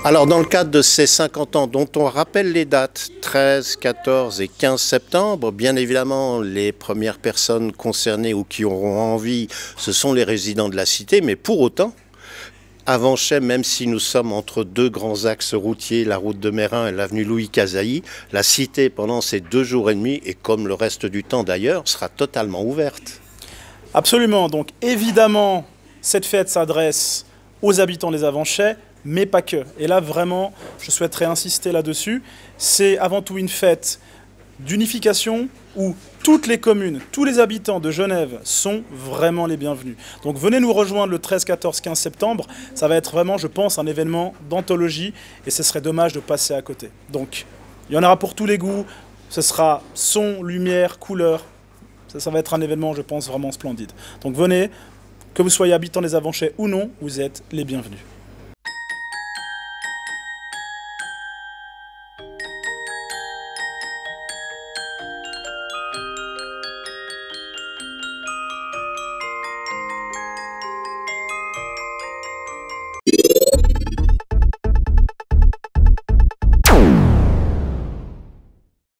Alors, dans le cadre de ces 50 ans, dont on rappelle les dates, 13, 14 et 15 septembre, bien évidemment, les premières personnes concernées ou qui auront envie, ce sont les résidents de la cité, mais pour autant, Avenchais, même si nous sommes entre deux grands axes routiers, la route de Meyrin et l'avenue Louis Cazailly, la cité, pendant ces 2 jours et demi, et comme le reste du temps d'ailleurs, sera totalement ouverte. Absolument. Donc, évidemment, cette fête s'adresse aux habitants des Avenchais, mais pas que. Et là, vraiment, je souhaiterais insister là-dessus. C'est avant tout une fête d'unification où toutes les communes, tous les habitants de Genève sont vraiment les bienvenus. Donc venez nous rejoindre le 13, 14, 15 septembre. Ça va être vraiment, je pense, un événement d'anthologie et ce serait dommage de passer à côté. Donc, il y en aura pour tous les goûts. Ce sera son, lumière, couleur. Ça va être un événement, je pense, vraiment splendide. Donc venez, que vous soyez habitant des Avenchais ou non, vous êtes les bienvenus.